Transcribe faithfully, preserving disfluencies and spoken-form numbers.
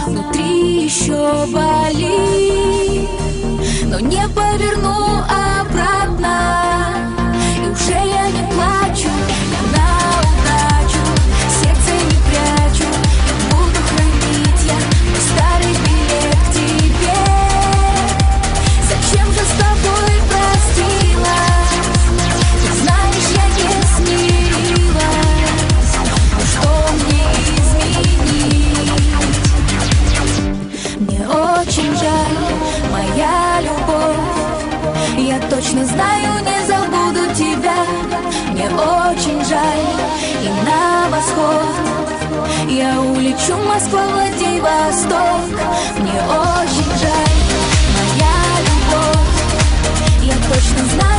внутри еще болит, но не поверну обратно. И уже я не плачу, я на удачу сердце не прячу. Я буду хранить я мой старый билет к тебе. Зачем же с тобой простилась? Ты знаешь, я не смирилась. Ну что мне изменить? Мне очень жаль, моя любовь. Я точно знаю, не забуду тебя. Мне очень жаль, и на восход я улечу, Москва, Владивосток. Мне очень жаль, моя любовь. Я точно знаю.